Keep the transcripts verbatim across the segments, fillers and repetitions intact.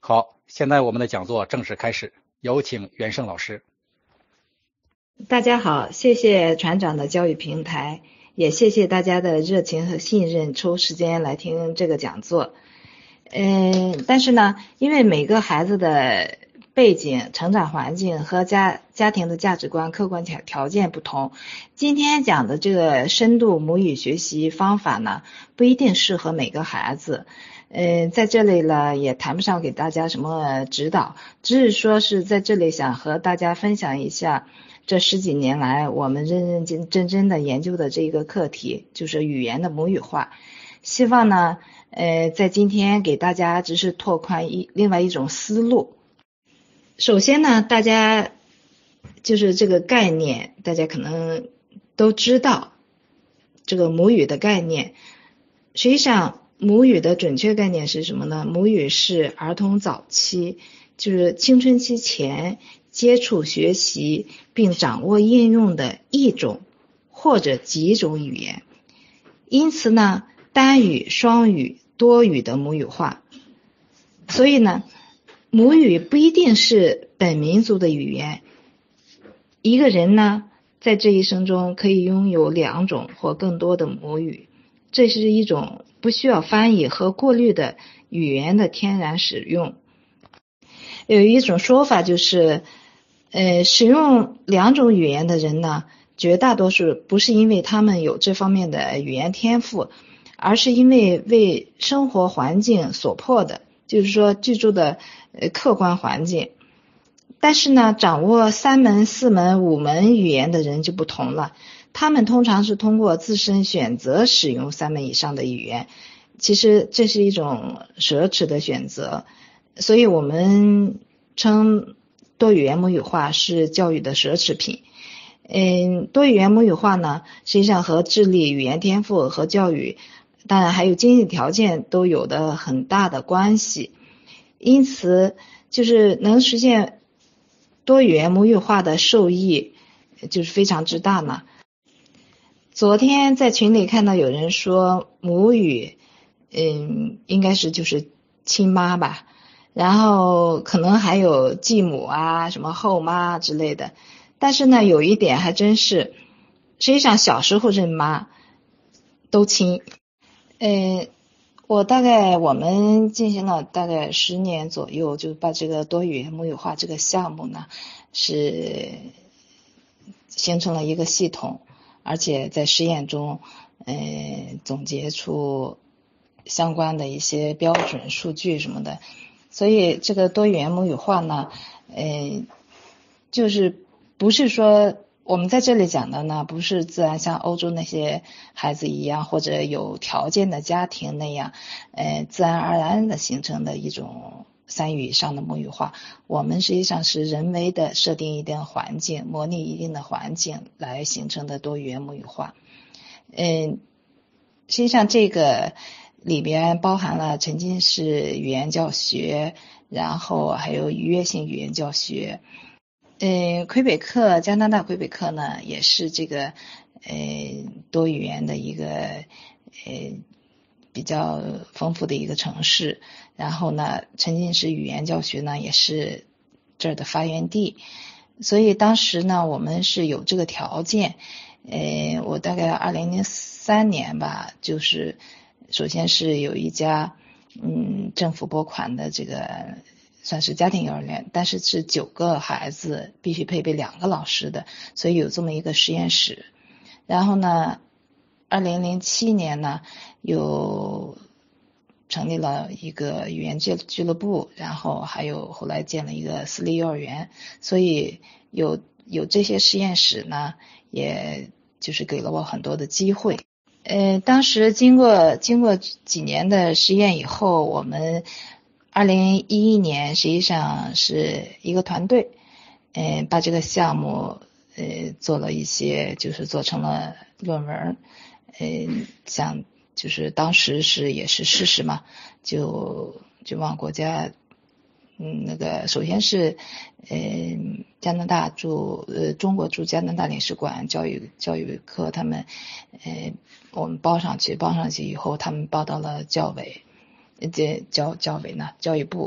好，现在我们的讲座正式开始，有请袁胜老师。 大家好，谢谢船长的教育平台，也谢谢大家的热情和信任，抽时间来听这个讲座。嗯，但是呢，因为每个孩子的背景、成长环境和家家庭的价值观、客观条条件不同，今天讲的这个深度母语学习方法呢，不一定适合每个孩子。嗯，在这里呢，也谈不上给大家什么指导，只是说是在这里想和大家分享一下这十几年来我们认认真真真的研究的这个课题，就是语言的母语化。希望呢，呃，在今天给大家只是拓宽一另外一种思路。首先呢，大家就是这个概念，大家可能都知道这个母语的概念。实际上，母语的准确概念是什么呢？母语是儿童早期，就是青春期前接触、学习并掌握应用的一种或者几种语言。因此呢，单语、双语、多语的母语化。所以呢，母语不一定是本民族的语言。一个人呢，在这一生中可以拥有两种或更多的母语，这是一种不需要翻译和过滤的语言的天然使用。有一种说法就是，呃，使用两种语言的人呢，绝大多数不是因为他们有这方面的语言天赋，而是因为为生活环境所迫的，就是说居住的呃客观环境。但是呢，掌握三门、四门、五门语言的人就不同了，他们通常是通过自身选择使用三门以上的语言，其实这是一种奢侈的选择，所以我们称多语言母语化是教育的奢侈品。嗯，多语言母语化呢，实际上和智力、语言天赋和教育，当然还有经济条件都有的很大的关系。因此，就是能实现多语言母语化的受益就是非常之大呢。昨天在群里看到有人说母语，嗯，应该是就是亲妈吧，然后可能还有继母啊、什么后妈之类的。但是呢，有一点还真是，实际上小时候认妈都亲。呃，我大概我们进行了大概十年左右，就把这个多语言母语化这个项目呢，是形成了一个系统，而且在实验中，呃，总结出相关的一些标准数据什么的。所以这个多语言母语化呢，呃，就是不是说我们在这里讲的呢，不是自然像欧洲那些孩子一样，或者有条件的家庭那样，呃，自然而然的形成的一种三语以上的母语化。我们实际上是人为的设定一定环境，模拟一定的环境来形成的多语言母语化。嗯，实际上这个里边包含了沉浸式语言教学，然后还有愉悦性语言教学。呃，魁北克，加拿大魁北克呢，也是这个呃多语言的一个呃比较丰富的一个城市。然后呢，沉浸式语言教学呢，也是这儿的发源地。所以当时呢，我们是有这个条件。呃，我大概二零零三年吧，就是首先是有一家嗯政府拨款的这个。算是家庭幼儿园，但是是九个孩子必须配备两个老师的，所以有这么一个实验室。然后呢，二零零七年呢，又成立了一个语言俱俱乐部，然后还有后来建了一个私立幼儿园。所以有有这些实验室呢，也就是给了我很多的机会。呃，当时经过经过几年的实验以后，我们二零一一年实际上是一个团队，嗯，把这个项目呃做了一些，就是做成了论文，嗯，像就是当时是也是事实嘛，就就往国家，嗯，那个首先是，嗯，加拿大驻呃中国驻加拿大领事馆教育教育科他们，呃，我们报上去，报上去以后，他们报到了教委。这教教委呢，教育部，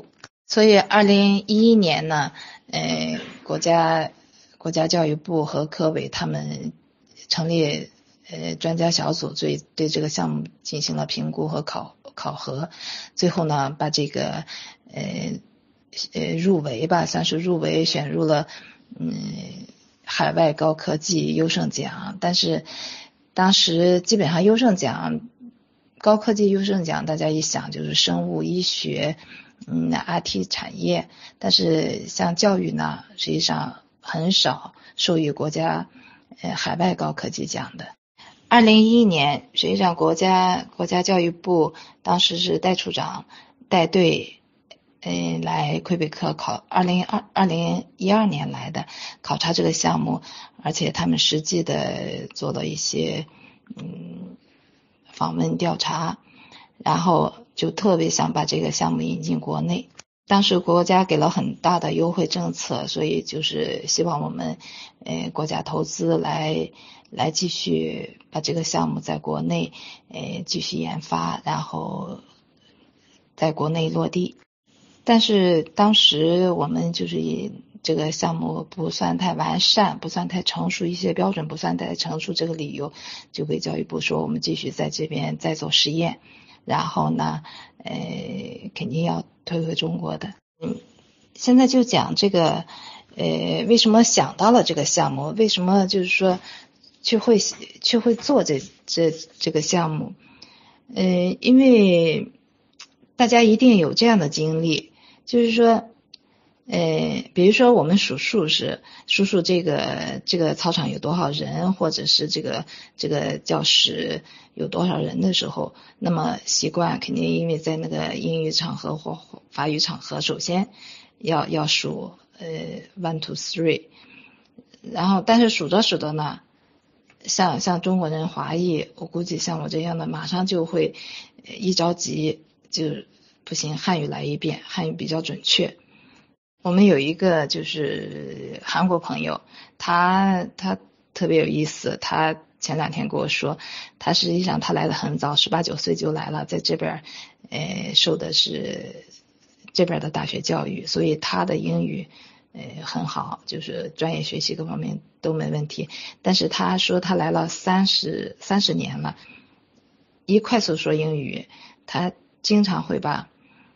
所以二零一一年呢，呃，国家国家教育部和科委他们成立呃专家小组，对对这个项目进行了评估和考考核，最后呢把这个呃呃入围吧，算是入围选入了嗯海外高科技优胜奖，但是当时基本上优胜奖高科技优胜奖大家一想就是生物医学嗯 I T 产业，但是像教育呢实际上很少授予国家呃海外高科技奖的。二零一一年实际上国家国家教育部当时是戴处长带队呃来魁北克考二零二二零一二年来的考察这个项目，而且他们实际的做了一些嗯访问调查，然后就特别想把这个项目引进国内。当时国家给了很大的优惠政策，所以就是希望我们呃国家投资来来继续把这个项目在国内呃继续研发，然后在国内落地。但是当时我们就是以这个项目不算太完善，不算太成熟，一些标准不算太成熟这个理由，就被教育部说我们继续在这边再做实验，然后呢呃肯定要推回中国的。嗯，现在就讲这个呃为什么想到了这个项目，为什么就是说去会去会做这这这个项目。呃因为大家一定有这样的经历，就是说呃，比如说我们数数是数数这个这个操场有多少人，或者是这个这个教室有多少人的时候，那么习惯肯定因为在那个英语场合或法语场合，首先要要数呃 one two three， 然后但是数着数着呢，像像中国人华裔，我估计像我这样的马上就会一着急就不行，汉语来一遍，汉语比较准确。我们有一个就是韩国朋友，他他特别有意思，他前两天跟我说，他实际上他来的很早，十八九岁就来了，在这边呃受的是这边的大学教育，所以他的英语呃很好，就是专业学习各方面都没问题。但是他说他来了三十三十年了，一快速说英语，他经常会把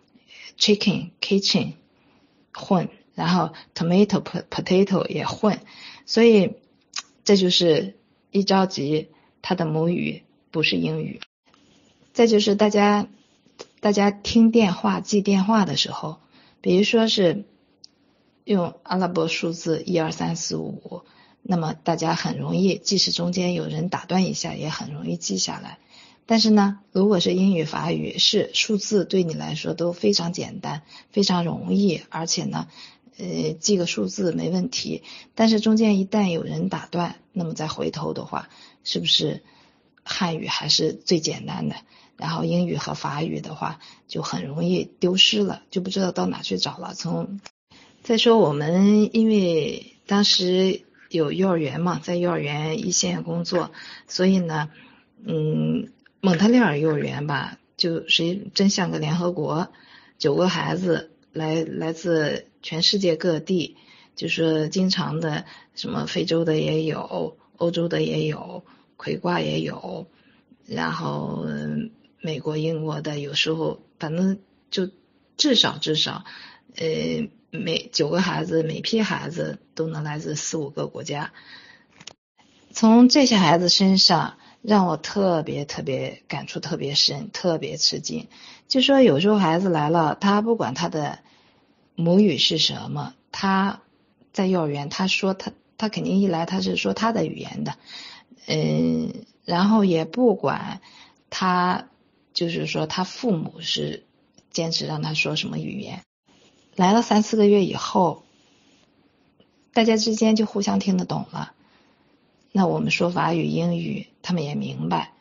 chicken kitchen 混，然后 tomato potato 也混，所以这就是一着急他的母语不是英语。再就是大家大家听电话记电话的时候，比如说是用阿拉伯数字一二三四五，那么大家很容易，即使中间有人打断一下也很容易记下来。但是呢，如果是英语法语，是数字对你来说都非常简单，非常容易，而且呢呃记个数字没问题。但是中间一旦有人打断，那么再回头的话，是不是汉语还是最简单的，然后英语和法语的话就很容易丢失了，就不知道到哪去找了。从再说我们因为当时有幼儿园嘛，在幼儿园一线工作，所以呢嗯蒙特利尔幼儿园吧，就是真像个联合国，九个孩子来来自全世界各地，就是经常的什么非洲的也有，欧洲的也有，魁瓜也有，然后美国英国的，有时候反正就至少至少呃每九个孩子，每批孩子都能来自四五个国家。从这些孩子身上让我特别特别感触特别深，特别吃惊。就说有时候孩子来了，他不管他的母语是什么，他在幼儿园他说他他肯定一来他是说他的语言的，嗯，然后也不管他就是说他父母是坚持让他说什么语言。来了三四个月以后，大家之间就互相听得懂了。那我们说法语英语他们也明白，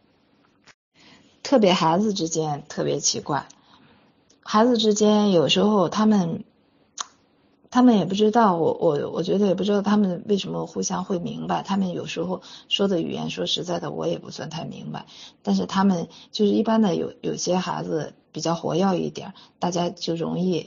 特别孩子之间特别奇怪，孩子之间有时候他们他们也不知道，我我我觉得也不知道他们为什么互相会明白，他们有时候说的语言说实在的我也不算太明白，但是他们就是一般的有有些孩子比较活跃一点，大家就容易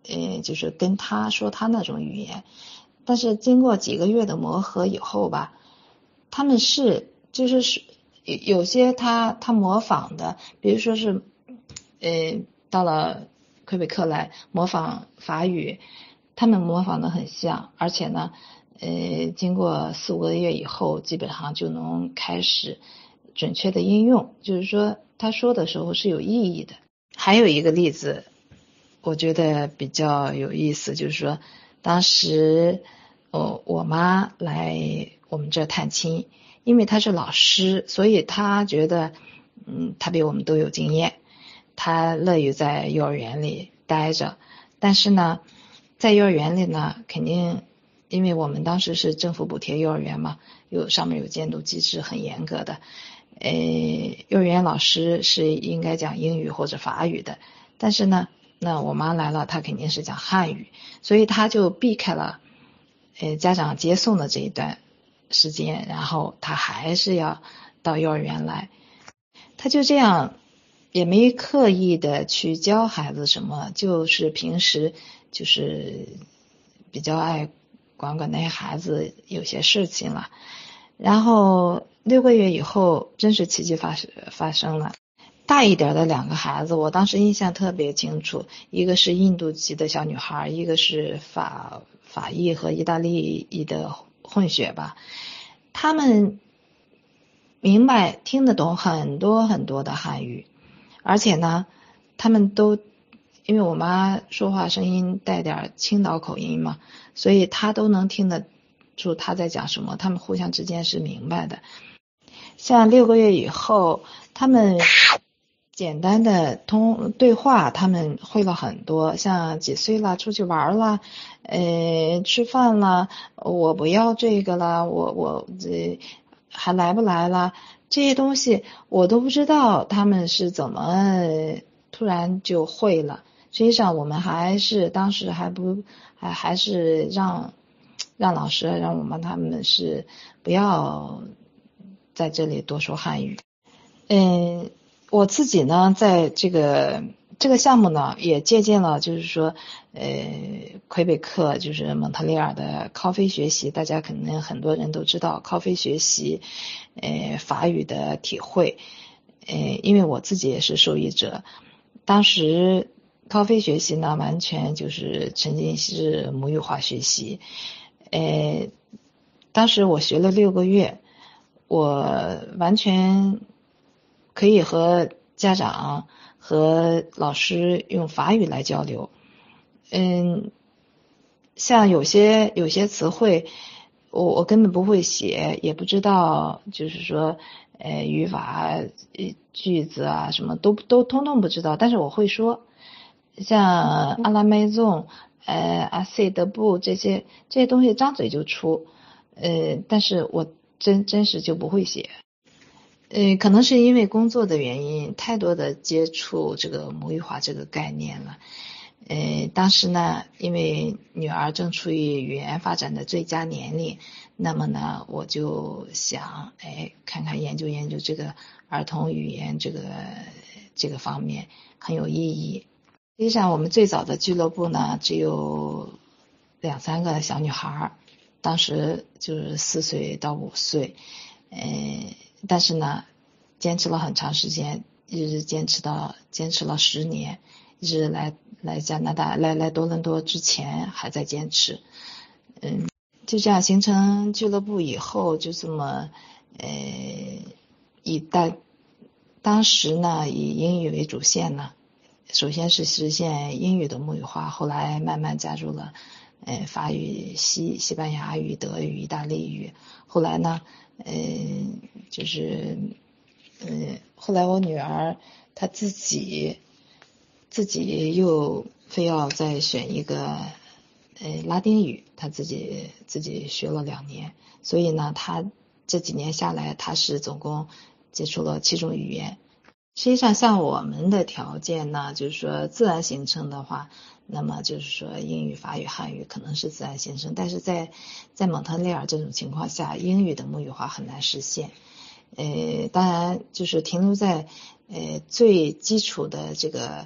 呃，就是跟他说他那种语言。但是经过几个月的磨合以后吧，他们是就是是有些他他模仿的，比如说是呃到了魁北克来模仿法语，他们模仿的很像，而且呢呃经过四五个月以后，基本上就能开始准确的应用，就是说他说的时候是有意义的。还有一个例子我觉得比较有意思，就是说当时我我妈来我们这探亲，因为她是老师，所以她觉得嗯她比我们都有经验，她乐于在幼儿园里待着。但是呢在幼儿园里呢，肯定因为我们当时是政府补贴幼儿园嘛，有上面有监督机制，很严格的。呃，幼儿园老师是应该讲英语或者法语的，但是呢，那我妈来了，她肯定是讲汉语，所以她就避开了呃家长接送的这一段时间，然后她还是要到幼儿园来。她就这样也没刻意的去教孩子什么，就是平时就是比较爱管管那些孩子有些事情了。然后六个月以后，真是奇迹发发生了。大一点的两个孩子，我当时印象特别清楚，一个是印度籍的小女孩，一个是法法裔和意大利裔的混血吧。他们明白听得懂很多很多的汉语，而且呢他们都因为我妈说话声音带点青岛口音嘛，所以她都能听得出她在讲什么，他们互相之间是明白的。像六个月以后，他们简单的通对话他们会了很多，像几岁了出去玩了，呃吃饭了，我不要这个了，我我这还来不来了，这些东西我都不知道他们是怎么突然就会了。实际上我们还是当时还不还还是让让老师让我们他们是不要在这里多说汉语。嗯，我自己呢在这个这个项目呢也借鉴了，就是说呃魁北克就是蒙特利尔的靠飞学习，大家可能很多人都知道靠飞学习呃法语的体会。呃因为我自己也是受益者，当时靠飞学习呢完全就是沉浸式母语化学习。呃当时我学了六个月，我完全可以和家长和老师用法语来交流。嗯，像有些有些词汇我我根本不会写，也不知道，就是说呃语法句子啊什么都都通通不知道，但是我会说，像阿拉梅宗呃阿塞德布这些这些东西张嘴就出，呃但是我真真是就不会写。呃可能是因为工作的原因，太多的接触这个母语化这个概念了。呃当时呢因为女儿正处于语言发展的最佳年龄，那么呢我就想哎看看研究研究这个儿童语言这个这个方面很有意义。实际上我们最早的俱乐部呢只有两三个小女孩，当时就是四岁到五岁。呃但是呢坚持了很长时间，一直坚持到坚持了十年，一直来来加拿大来来多伦多之前还在坚持。嗯，就这样形成俱乐部以后，就这么呃以当当时呢以英语为主线呢，首先是实现英语的母语化，后来慢慢加入了呃法语、西西班牙语、德语、意大利语。后来呢呃就是呃后来我女儿她自己自己又非要再选一个呃拉丁语，她自己自己学了两年，所以呢她这几年下来她是总共接触了七种语言。实际上像我们的条件呢，就是说自然形成的话，那么就是说英语、法语、汉语可能是自然形成，但是在在蒙特利尔这种情况下，英语的母语化很难实现。呃当然就是停留在呃最基础的这个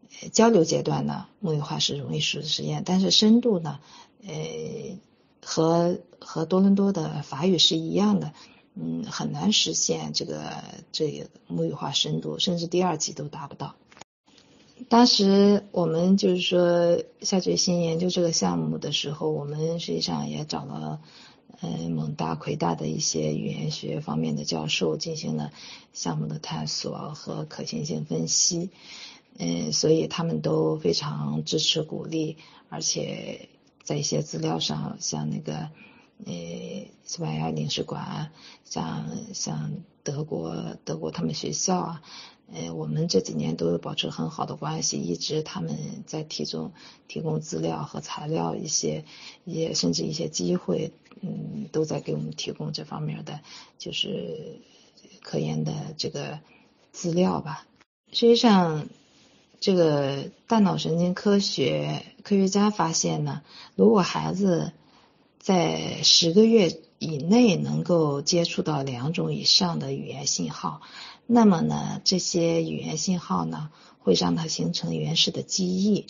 交流阶段呢，母语化是容易实实验，但是深度呢，呃，和和多伦多的法语是一样的，嗯，很难实现这个这个母语化深度，甚至第二级都达不到。当时我们就是说下决心研究这个项目的时候，我们实际上也找了呃蒙大、魁大的一些语言学方面的教授进行了项目的探索和可行性分析，嗯，所以他们都非常支持鼓励，而且在一些资料上，像那个呃西班牙领事馆，像像德国德国他们学校啊。呃，我们这几年都有保持很好的关系，一直他们在提供提供资料和材料，一些也甚至一些机会，嗯，都在给我们提供这方面的就是科研的这个资料吧。实际上，这个大脑神经科学科学家发现呢，如果孩子在十个月以内能够接触到两种以上的语言信号，那么呢，这些语言信号呢，会让它形成原始的记忆。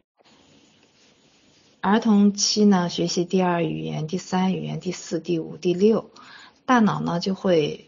儿童期呢，学习第二语言、第三语言、第四、第五、第六，大脑呢就会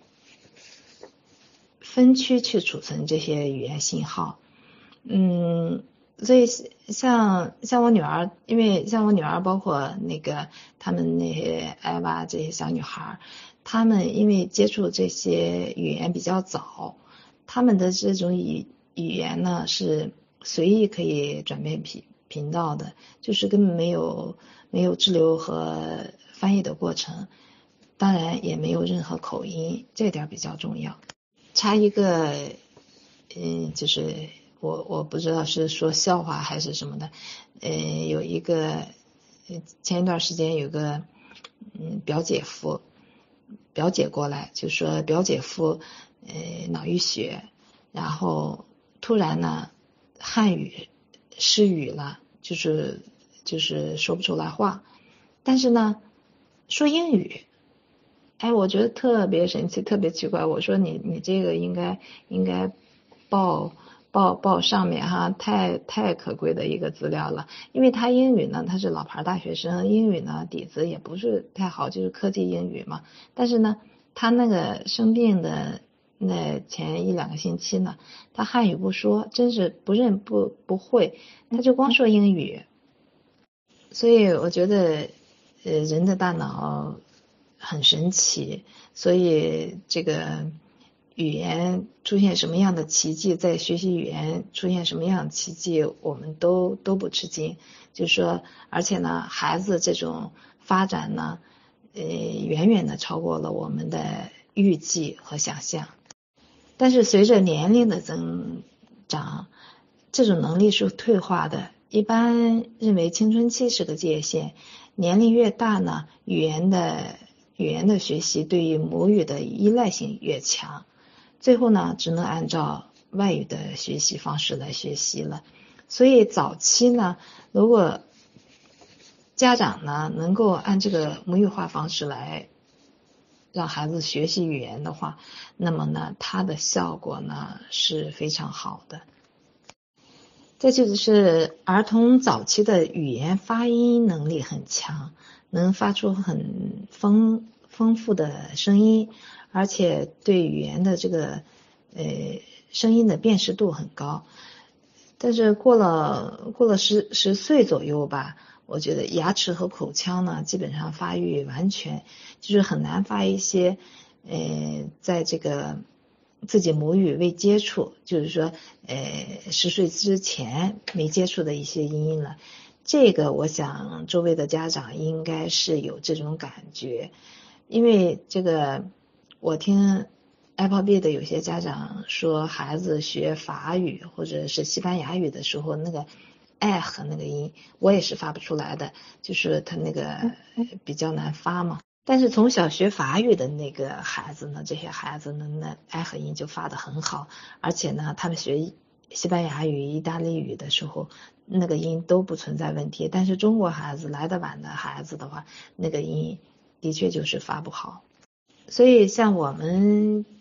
分区去储存这些语言信号。嗯，所以像像我女儿，因为像我女儿，包括那个他们那些艾娃这些小女孩，他们因为接触这些语言比较早，他们的这种语语言呢是随意可以转变频频道的，就是根本没有没有滞留和翻译的过程，当然也没有任何口音，这点比较重要。插一个，嗯，就是我我不知道是说笑话还是什么的，呃，有一个前一段时间有个嗯表姐夫。表姐过来就说表姐夫呃脑溢血，然后突然呢汉语失语了，就是就是说不出来话，但是呢说英语，哎，我觉得特别神奇，特别奇怪。我说你你这个应该应该报报报上面哈，太太可贵的一个资料了。因为他英语呢，他是老牌大学生，英语呢底子也不是太好，就是科技英语嘛。但是呢，他那个生病的那前一两个星期呢，他汉语不说，真是不认不不会，他就光说英语。所以我觉得，呃，人的大脑很神奇，所以这个语言出现什么样的奇迹，在学习语言出现什么样的奇迹，我们都都不吃惊。就是说，而且呢，孩子这种发展呢，呃，远远的超过了我们的预计和想象。但是随着年龄的增长，这种能力是退化的。一般认为青春期是个界限，年龄越大呢，语言的语言的学习对于母语的依赖性越强，最后呢，只能按照外语的学习方式来学习了。所以早期呢，如果家长呢能够按这个母语化方式来让孩子学习语言的话，那么呢，它的效果呢是非常好的。再就是儿童早期的语言发音能力很强，能发出很丰丰富的声音，而且对语言的这个呃声音的辨识度很高。但是过了过了十十岁左右吧，我觉得牙齿和口腔呢基本上发育完全，就是很难发一些呃在这个自己母语未接触，就是说呃十岁之前没接触的一些音了。这个我想周围的家长应该是有这种感觉，因为这个我听 Apple B 的有些家长说，孩子学法语或者是西班牙语的时候，那个爱和那个音我也是发不出来的，就是他那个比较难发嘛。但是从小学法语的那个孩子呢，这些孩子呢，那爱和音就发得很好，而且呢，他们学西班牙语、意大利语的时候，那个音都不存在问题。但是中国孩子来得晚的孩子的话，那个音的确就是发不好。所以像我们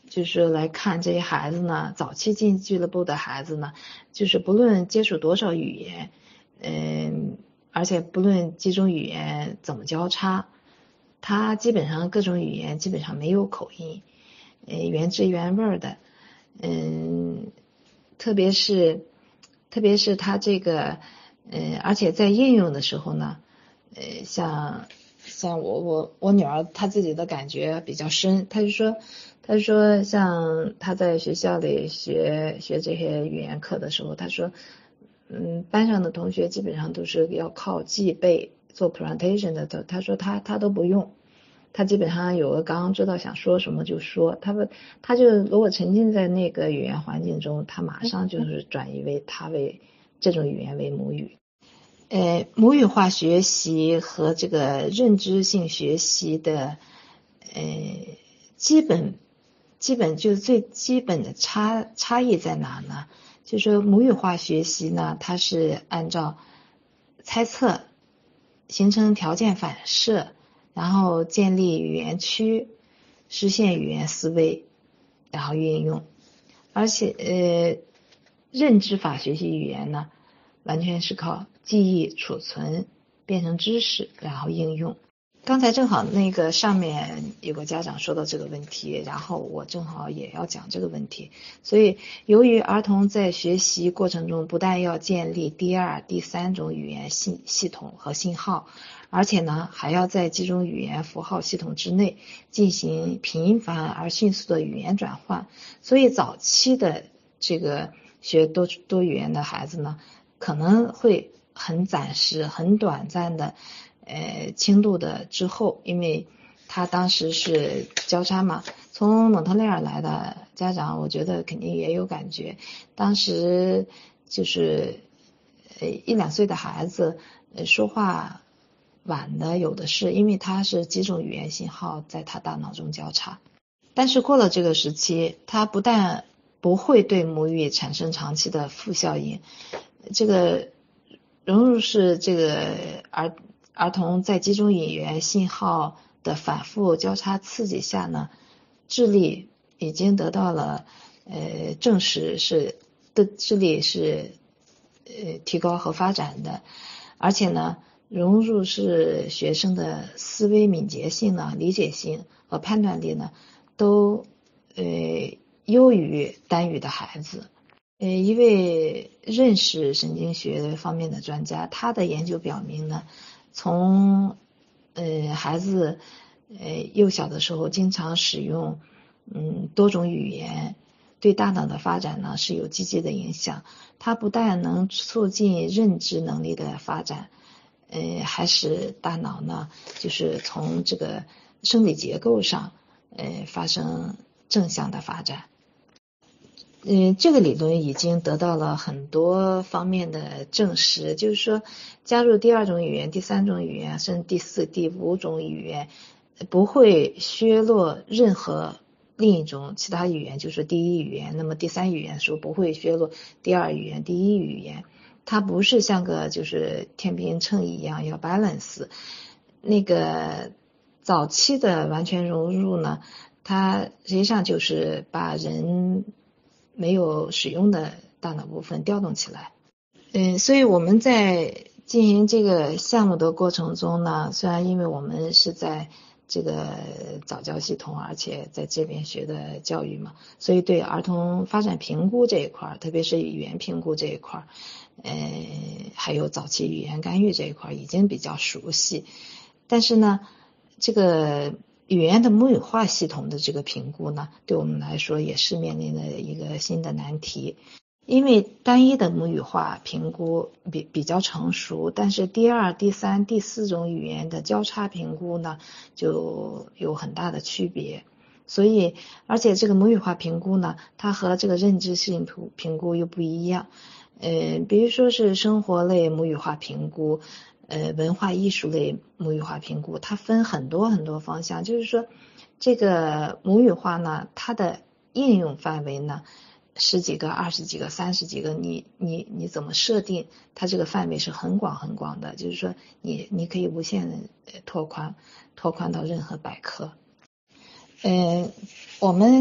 就是来看这些孩子呢，早期进俱乐部的孩子呢，就是不论接触多少语言，嗯，而且不论几种语言怎么交叉，他基本上各种语言基本上没有口音，呃，原汁原味的，嗯，特别是特别是他这个，呃，而且在应用的时候呢，呃，像像我我我女儿她自己的感觉比较深，她就说。他说像他在学校里学学这些语言课的时候，他说嗯班上的同学基本上都是要靠记背做 presentation 的，他说他他都不用，他基本上有个纲，知道想说什么就说，他不他就如果沉浸在那个语言环境中，他马上就是转移为他为这种语言为母语。呃母语化学习和这个认知性学习的呃基本基本就最基本的差差异在哪呢？就是说母语化学习呢，它是按照猜测、形成条件反射，然后建立语言区，实现语言思维，然后运用。而且呃，认知法学习语言呢，完全是靠记忆、储存、变成知识，然后应用。刚才正好那个上面有个家长说到这个问题，然后我正好也要讲这个问题。所以由于儿童在学习过程中不但要建立第二、第三种语言系系统和信号，而且呢还要在几种语言符号系统之内进行频繁而迅速的语言转换，所以早期的这个学多多语言的孩子呢，可能会很暂时、很短暂的呃，轻度的之后，因为他当时是交叉嘛，从蒙特利尔来的家长，我觉得肯定也有感觉。当时就是呃一两岁的孩子，呃说话晚的有的是，因为他是几种语言信号在他大脑中交叉。但是过了这个时期，他不但不会对母语产生长期的负效应，这个融入式这个儿儿童在几种语言信号的反复交叉刺激下呢，智力已经得到了呃证实是的智力是呃提高和发展的，而且呢，融入式学生的思维敏捷性呢、理解性和判断力呢，都呃优于单语的孩子。呃，一位认识神经学方面的专家，他的研究表明呢，从呃孩子呃幼小的时候经常使用嗯多种语言，对大脑的发展呢是有积极的影响。它不但能促进认知能力的发展，呃，还使大脑呢就是从这个生理结构上呃发生正向的发展。嗯，这个理论已经得到了很多方面的证实，就是说加入第二种语言、第三种语言，甚至第四、第五种语言，不会削弱任何另一种其他语言，就是第一语言。那么第三语言的时候不会削弱第二语言、第一语言，它不是像个就是天平秤一样要 balance。那个早期的完全融入呢，它实际上就是把人没有使用的大脑部分调动起来。嗯，所以我们在进行这个项目的过程中呢，虽然因为我们是在这个早教系统，而且在这边学的教育嘛，所以对儿童发展评估这一块，特别是语言评估这一块，呃，还有早期语言干预这一块已经比较熟悉。但是呢，这个语言的母语化系统的这个评估呢，对我们来说也是面临的一个新的难题。因为单一的母语化评估比比较成熟，但是第二、第三、第四种语言的交叉评估呢，就有很大的区别。所以，而且这个母语化评估呢，它和这个认知性评估又不一样。呃，比如说是生活类母语化评估，呃，文化艺术类母语化评估，它分很多很多方向。就是说，这个母语化呢，它的应用范围呢，十几个、二十几个、三十几个，你你你怎么设定？它这个范围是很广很广的，就是说你你可以无限的拓宽，拓宽到任何百科。呃，我们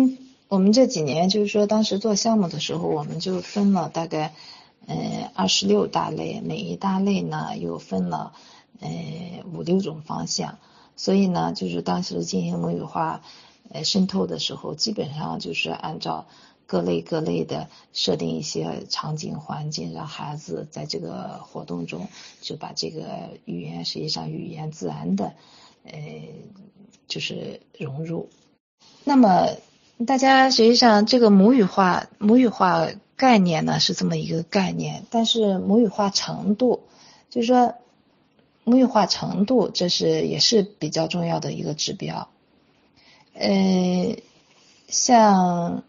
我们这几年就是说当时做项目的时候，我们就分了大概呃二十六大类，每一大类呢又分了呃五六种方向，所以呢就是当时进行母语化呃渗透的时候，基本上就是按照各类各类的设定一些场景环境，让孩子在这个活动中就把这个语言实际上语言自然的呃就是融入。那么大家实际上这个母语化母语化概念呢是这么一个概念，但是母语化程度，就是说母语化程度这是也是比较重要的一个指标。呃像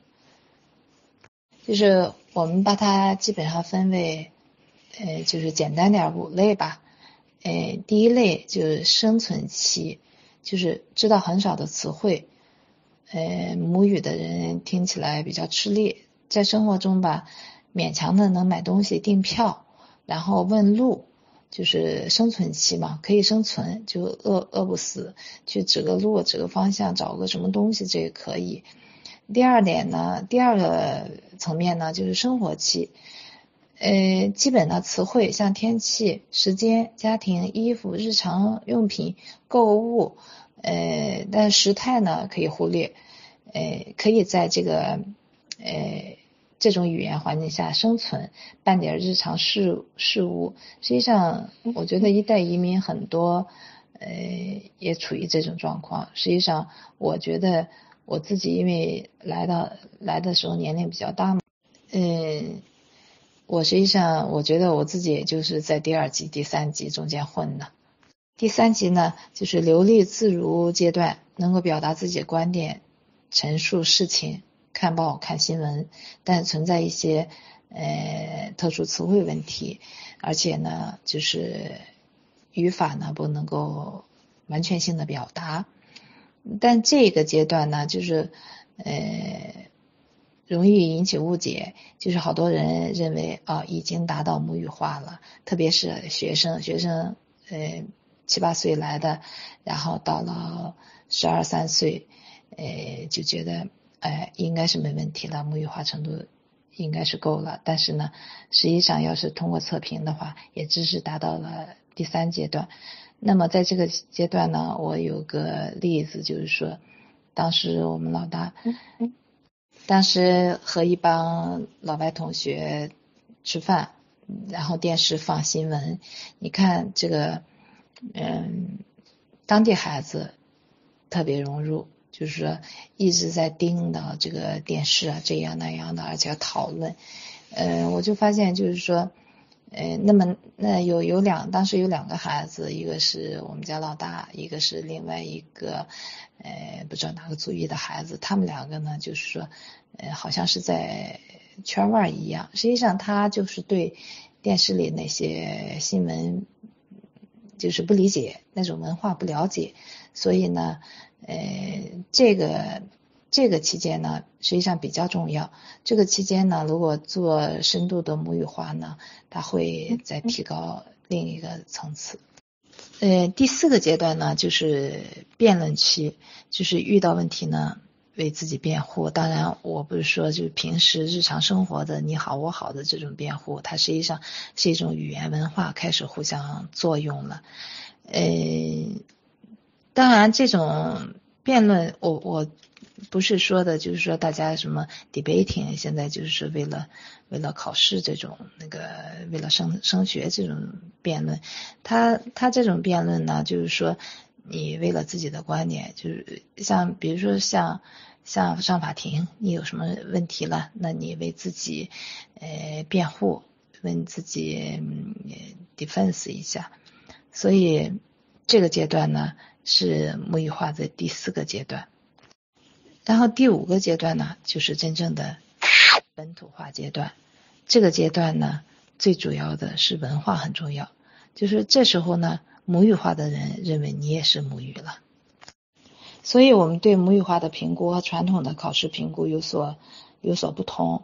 就是我们把它基本上分为呃就是简单点五类吧。呃第一类就是生存期，就是知道很少的词汇，呃母语的人听起来比较吃力，在生活中吧勉强的能买东西订票，然后问路，就是生存期嘛，可以生存，就饿饿不死，去指个路指个方向找个什么东西这也可以。第二点呢，第二个层面呢就是生活期，呃基本的词汇像天气、时间、家庭、衣服、日常用品、购物，呃但时态呢可以忽略，呃可以在这个呃这种语言环境下生存，办点日常事事务。实际上我觉得一代移民很多呃也处于这种状况。实际上我觉得我自己因为来到来的时候年龄比较大嘛，嗯我实际上我觉得我自己也就是在第二级第三级中间混的。第三级呢就是流利自如阶段，能够表达自己的观点，陈述事情，看报看新闻，但存在一些呃特殊词汇问题，而且呢就是语法呢不能够完全性的表达。但这个阶段呢就是呃容易引起误解，就是好多人认为啊已经达到母语化了，特别是学生学生呃七八岁来的，然后到了十二三岁呃就觉得呃应该是没问题了，母语化程度应该是够了。但是呢实际上要是通过测评的话，也只是达到了第三阶段。那么在这个阶段呢，我有个例子，就是说当时我们老大当时和一帮老外同学吃饭，然后电视放新闻，你看这个嗯当地孩子特别融入，就是说一直在盯到这个电视啊这样那样的，而且要讨论。呃我就发现就是说呃那么那有有两当时有两个孩子，一个是我们家老大，一个是另外一个呃不知道哪个族裔的孩子，他们两个呢就是说呃好像是在圈外一样。实际上他就是对电视里那些新闻就是不理解，那种文化不了解，所以呢呃这个这个期间呢实际上比较重要。这个期间呢如果做深度的母语化呢，它会再提高另一个层次。呃第四个阶段呢就是辩论期，就是遇到问题呢为自己辩护。当然我不是说就是平时日常生活的你好我好的这种辩护，它实际上是一种语言文化开始互相作用了。呃当然这种辩论我我不是说的就是说大家什么 debating， 现在就是为了为了考试这种那个为了升升学这种辩论，他他这种辩论呢就是说你为了自己的观点，就是像比如说像像上法庭，你有什么问题了，那你为自己呃辩护，为自己、嗯、defense 一下。所以这个阶段呢是母语化的第四个阶段。然后第五个阶段呢就是真正的本土化阶段。这个阶段呢最主要的是文化很重要，就是这时候呢母语化的人认为你也是母语了。所以我们对母语化的评估和传统的考试评估有所有所不同。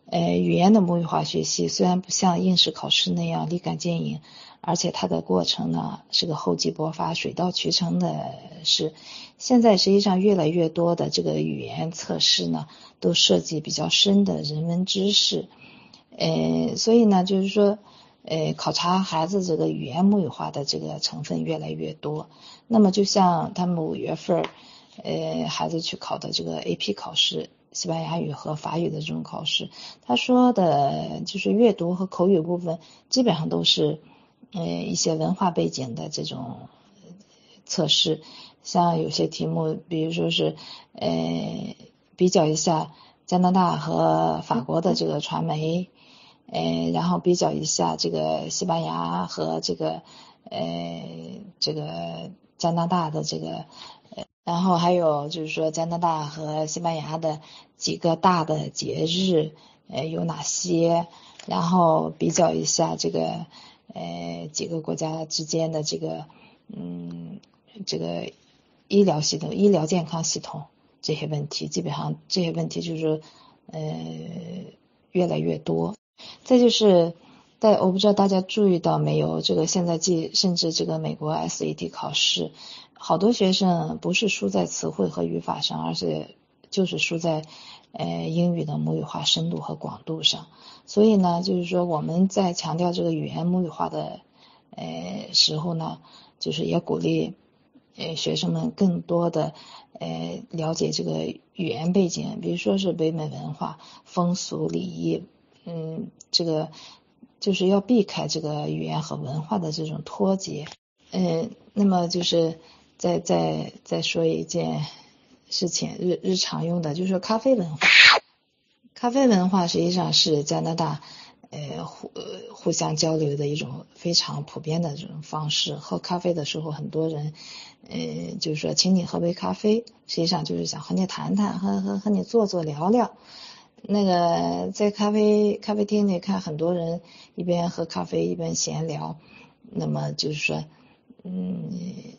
呃，语言的母语化学习虽然不像应试考试那样立竿见影，而且它的过程呢是个厚积薄发、水到渠成的事。现在实际上越来越多的这个语言测试呢，都涉及比较深的人文知识。呃，所以呢，就是说，呃，考察孩子这个语言母语化的这个成分越来越多。那么就像他们五月份，呃，孩子去考的这个 A P 考试。西班牙语和法语的这种考试，他说的就是阅读和口语部分基本上都是呃一些文化背景的这种测试，像有些题目比如说是呃比较一下加拿大和法国的这个传媒，呃然后比较一下这个西班牙和这个呃这个加拿大的这个然后还有就是说加拿大和西班牙的几个大的节日呃有哪些，然后比较一下这个呃几个国家之间的这个嗯这个医疗系统、医疗健康系统这些问题，基本上这些问题就是呃越来越多。再就是但我不知道大家注意到没有，这个现在既甚至这个美国 S A T 考试，好多学生不是输在词汇和语法上，而是就是输在呃英语的母语化深度和广度上。所以呢，就是说我们在强调这个语言母语化的呃时候呢，就是也鼓励呃学生们更多的呃了解这个语言背景，比如说是北美文化、风俗礼仪，嗯，这个就是要避开这个语言和文化的这种脱节。嗯，那么就是再再再说一件事情，日日常用的就是咖啡文化。咖啡文化实际上是加拿大呃互互相交流的一种非常普遍的这种方式。喝咖啡的时候，很多人呃就是说请你喝杯咖啡，实际上就是想和你谈谈，和和和你坐坐聊聊。那个在咖啡咖啡厅里看很多人一边喝咖啡一边闲聊，那么就是说嗯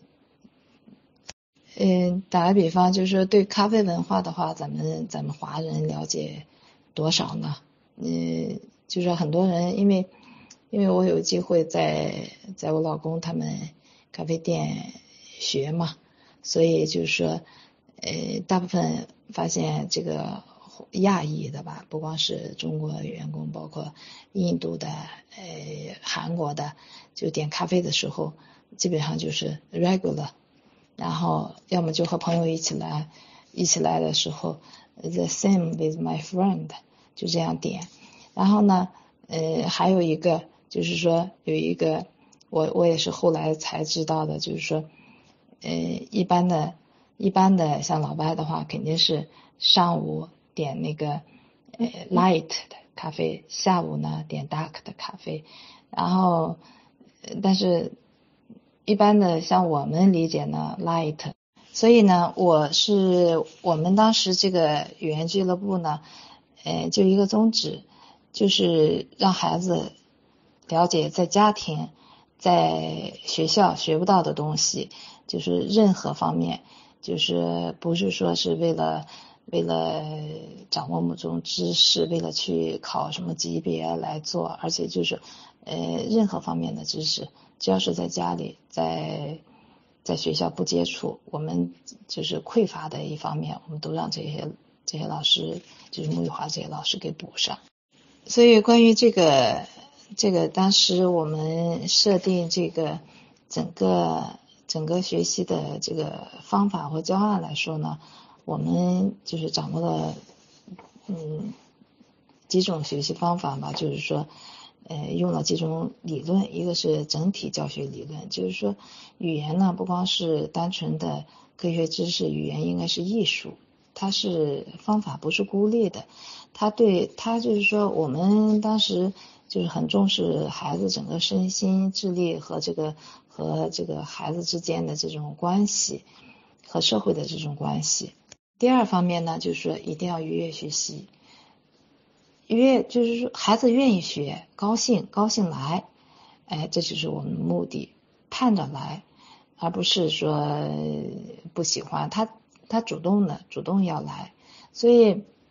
嗯，打个比方，就是说对咖啡文化的话，咱们咱们华人了解多少呢？嗯，就是说很多人因为因为我有机会在在我老公他们咖啡店学嘛，所以就是说呃大部分发现这个亚裔的吧，不光是中国员工，包括印度的呃韩国的，就点咖啡的时候基本上就是 regular，然后要么就和朋友一起来，一起来的时候 the same with my friend， 就这样点。然后呢呃还有一个就是说有一个我我也是后来才知道的，就是说呃一般的一般的像老外的话肯定是上午点那个呃 light 的咖啡，下午呢点 dark 的咖啡，然后但是一般的像我们理解呢 light， 所以呢我是我们当时这个语言俱乐部呢呃就一个宗旨，就是让孩子了解在家庭在学校学不到的东西，就是任何方面，就是不是说是为了为了掌握某种知识，为了去考什么级别来做，而且就是呃任何方面的知识，只要是在家里在在学校不接触，我们就是匮乏的一方面，我们都让这些这些老师就是母语化这些老师给补上。所以关于这个这个当时我们设定这个整个整个学习的这个方法或教案来说呢，我们就是掌握了嗯几种学习方法吧，就是说呃用了几种理论，一个是整体教学理论，就是说语言呢不光是单纯的科学知识，语言应该是艺术，它是方法，不是孤立的。他对他就是说我们当时就是很重视孩子整个身心智力和这个和这个孩子之间的这种关系和社会的这种关系。第二方面呢，就是说一定要愉悦学习，愉悦就是说孩子愿意学，高兴高兴来，哎，这就是我们的目的，盼着来，而不是说不喜欢他他主动的主动要来。所以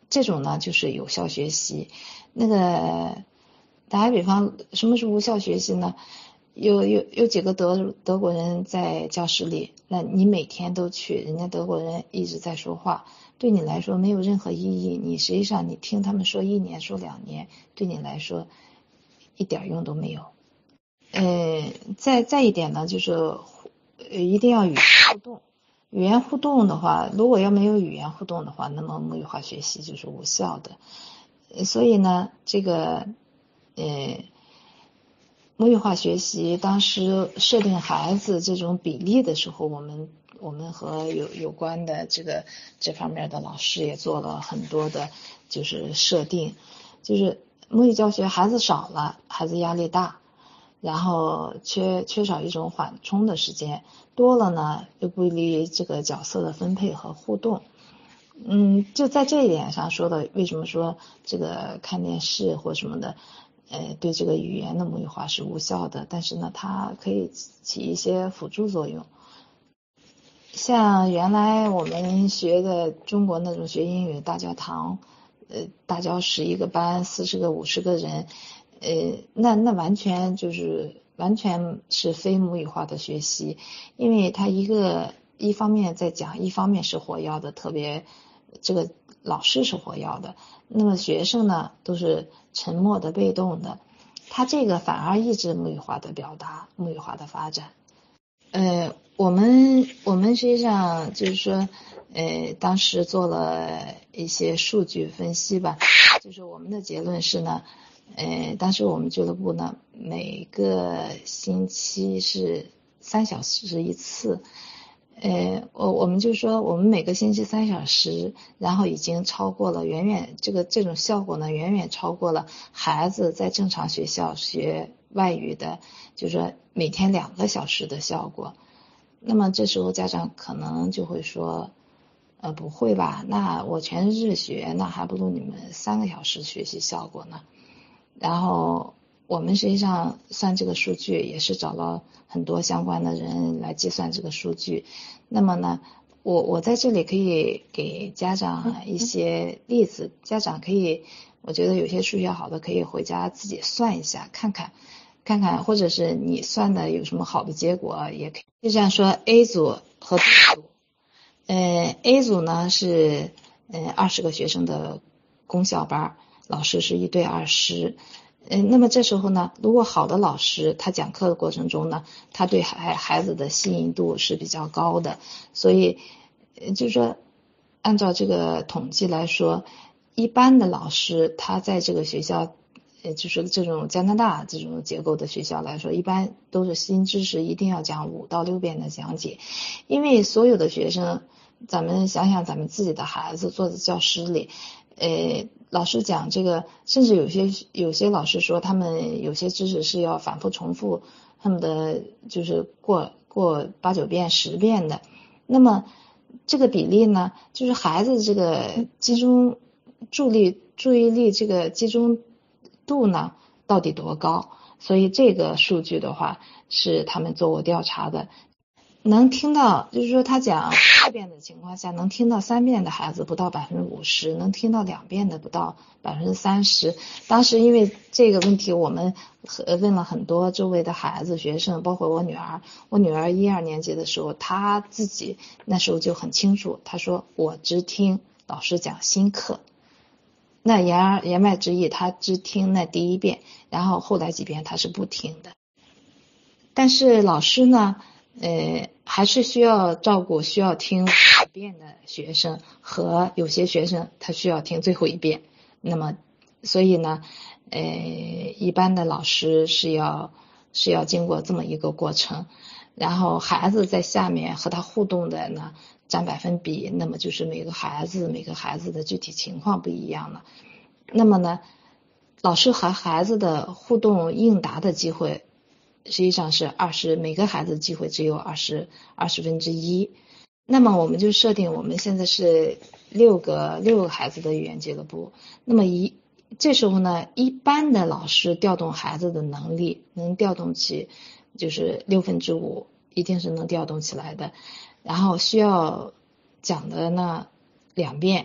这种呢就是有效学习。那个打个比方，什么是无效学习呢？有有有几个德德国人在教室里，那你每天都去，人家德国人一直在说话，对你来说没有任何意义。你实际上你听他们说一年说两年，对你来说一点用都没有。呃，再再一点呢，就是呃一定要语言互动。语言互动的话，如果要没有语言互动的话，那么母语化学习就是无效的。呃所以呢，这个呃。母语化学习当时设定孩子这种比例的时候，我们我们和有有关的这个这方面的老师也做了很多的，就是设定，就是母语教学孩子少了，孩子压力大，然后缺缺少一种缓冲的时间，多了呢又不利于这个角色的分配和互动。嗯，就在这一点上说的，为什么说这个看电视或什么的。呃，对这个语言的母语化是无效的，但是呢，它可以起一些辅助作用。像原来我们学的中国那种学英语大教堂，呃，大教室一个班四十个五十个人，呃，那那完全就是完全是非母语化的学习，因为他一个一方面在讲，一方面是活跃的，特别这个老师是活跃的，那么学生呢都是沉默的、被动的，他这个反而抑制母语化的表达、母语化的发展。呃，我们我们实际上就是说，呃，当时做了一些数据分析吧，就是我们的结论是呢，呃，当时我们俱乐部呢每个星期是三小时一次。呃，我我们就说我们每个星期三小时，然后已经超过了远远这个这种效果呢，远远超过了孩子在正常学校学外语的，就是说每天两个小时的效果。那么这时候家长可能就会说，呃，不会吧？那我全日学，那还不如你们三个小时学习效果呢。然后我们实际上算这个数据也是找了很多相关的人来计算这个数据。那么呢，我我在这里可以给家长一些例子，家长可以，我觉得有些数学好的可以回家自己算一下，看看看看，或者是你算的有什么好的结果，也可以。就这样说 A 组和 B 组，呃 A 组呢是呃二十个学生的公校班，老师是一对二十。嗯、呃，那么这时候呢，如果好的老师他讲课的过程中呢，他对孩孩子的吸引度是比较高的，所以呃就是说按照这个统计来说，一般的老师他在这个学校呃就是这种加拿大这种结构的学校来说，一般都是新知识一定要讲五到六遍的讲解，因为所有的学生，咱们想想咱们自己的孩子坐在教室里，呃，老师讲这个，甚至有些有些老师说他们有些知识是要反复重复，恨不得就是过过八九遍十遍的。那么这个比例呢，就是孩子这个集中注力注意力这个集中度呢到底多高？所以这个数据的话是他们做过调查的。能听到，就是说他讲四遍的情况下，能听到三遍的孩子不到百分之五十，能听到两遍的不到百分之三十。当时因为这个问题，我们问了很多周围的孩子、学生，包括我女儿。我女儿一二年级的时候，她自己那时候就很清楚，她说我只听老师讲新课。那言而言外之意，她只听那第一遍，然后后来几遍她是不听的。但是老师呢？呃，还是需要照顾需要听一遍的学生，和有些学生他需要听最后一遍。那么，所以呢，呃，一般的老师是要是要经过这么一个过程，然后孩子在下面和他互动的呢占百分比，那么就是每个孩子每个孩子的具体情况不一样了。那么呢，老师和孩子的互动应答的机会。实际上是二十，每个孩子的机会只有二十二十分之一。那么我们就设定我们现在是六个六个孩子的语言俱乐部。那么一这时候呢，一般的老师调动孩子的能力能调动起就是六分之五，一定是能调动起来的。然后需要讲的呢两遍，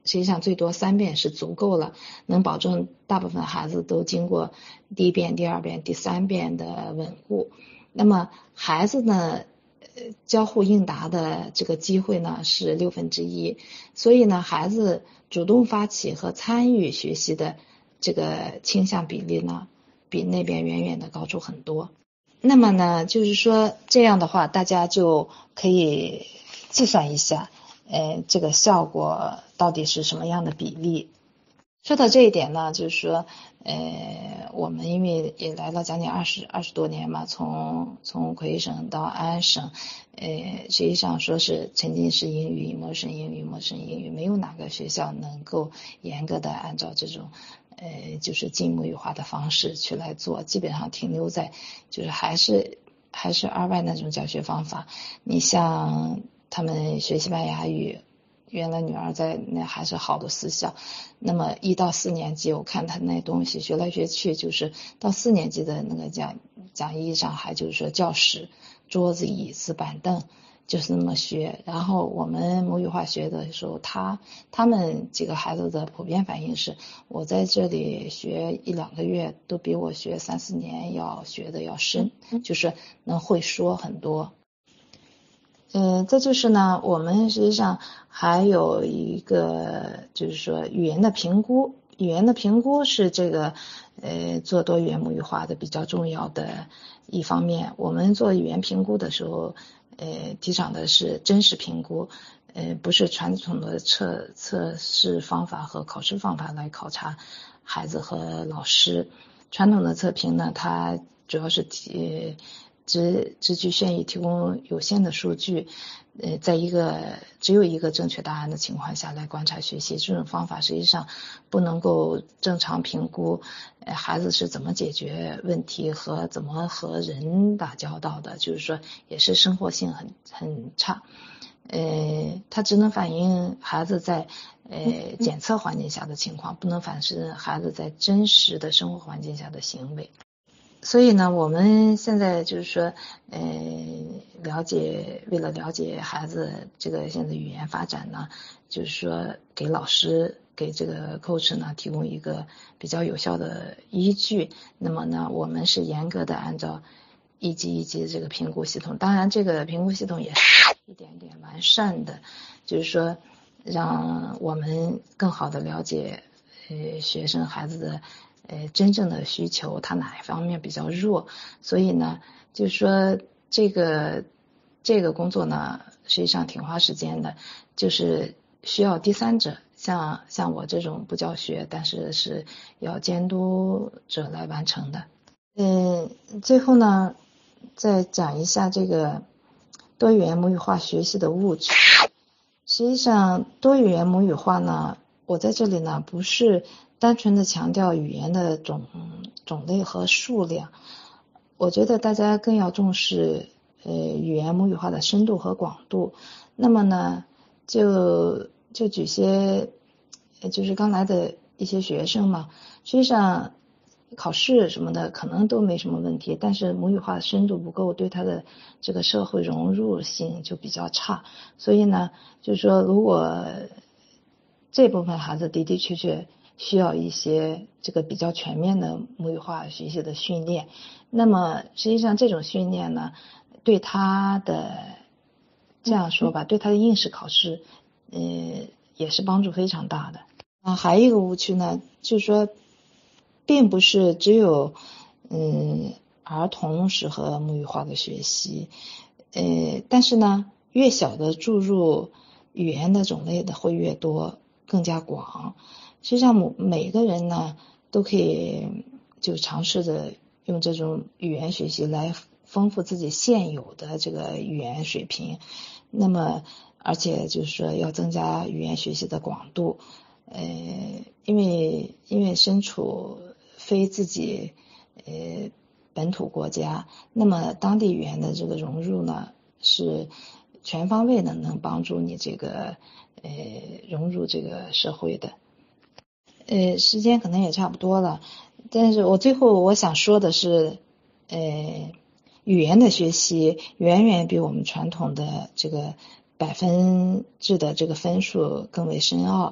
实际上最多三遍是足够了，能保证大部分孩子都经过第一遍、第二遍、第三遍的稳固。那么孩子呢，呃，交互应答的这个机会呢是六分之一，所以呢，孩子主动发起和参与学习的这个倾向比例呢，比那边远远的高出很多。那么呢，就是说这样的话，大家就可以计算一下，呃，这个效果到底是什么样的比例。说到这一点呢，就是说，呃，我们因为也来了将近二十二十多年嘛，从从魁省到安省，呃，实际上说是沉浸式英语、陌生英语、陌生英语，没有哪个学校能够严格的按照这种，呃，就是进母语化的方式去来做，基本上停留在就是还是还是二外那种教学方法。你像他们学西班牙语。原来女儿在那还是好的私校，那么一到四年级，我看她那东西学来学去，就是到四年级的那个讲讲义上还就是说教室、桌子、椅子、板凳，就是那么学。然后我们母语化学的时候，他他们几个孩子的普遍反应是，我在这里学一两个月，都比我学三四年要学的要深，就是能会说很多。嗯，再就是呢，我们实际上还有一个就是说语言的评估，语言的评估是这个呃做多语言母语化的比较重要的一方面。我们做语言评估的时候，呃提倡的是真实评估，呃不是传统的测测试方法和考试方法来考察孩子和老师。传统的测评呢，它主要是提。只只局限于提供有限的数据，呃，在一个只有一个正确答案的情况下来观察学习，这种方法实际上不能够正常评估，呃，孩子是怎么解决问题和怎么和人打交道的，就是说也是生活性很很差，呃，它只能反映孩子在呃检测环境下的情况，不能反映孩子在真实的生活环境下的行为。所以呢，我们现在就是说，呃，了解，为了了解孩子这个现在语言发展呢，就是说给老师给这个 coach 呢提供一个比较有效的依据。那么呢，我们是严格的按照一级一级的这个评估系统，当然这个评估系统也是一点点完善的，就是说让我们更好的了解呃学生孩子的。呃，真正的需求，他哪一方面比较弱？所以呢，就是说这个这个工作呢，实际上挺花时间的，就是需要第三者，像像我这种不教学，但是是要监督者来完成的。嗯，最后呢，再讲一下这个多语言母语化学习的误区。实际上，多语言母语化呢，我在这里呢不是。单纯的强调语言的种种类和数量，我觉得大家更要重视呃语言母语化的深度和广度。那么呢，就就举些就是刚来的一些学生嘛，实际上考试什么的可能都没什么问题，但是母语化的深度不够，对他的这个社会融入性就比较差。所以呢，就是说如果这部分孩子的的确确需要一些这个比较全面的母语化学习的训练，那么实际上这种训练呢，对他的这样说吧，对他的应试考试，呃，也是帮助非常大的。啊，还有一个误区呢，就是说，并不是只有嗯儿童适合母语化的学习，呃，但是呢，越小的注入语言的种类的会越多，更加广。实际上，每每个人呢都可以就尝试着用这种语言学习来丰富自己现有的这个语言水平。那么，而且就是说要增加语言学习的广度。呃，因为因为身处非自己呃本土国家，那么当地语言的这个融入呢，是全方位的能帮助你这个呃融入这个社会的。呃，时间可能也差不多了，但是我最后我想说的是，呃，语言的学习远远比我们传统的这个百分制的这个分数更为深奥。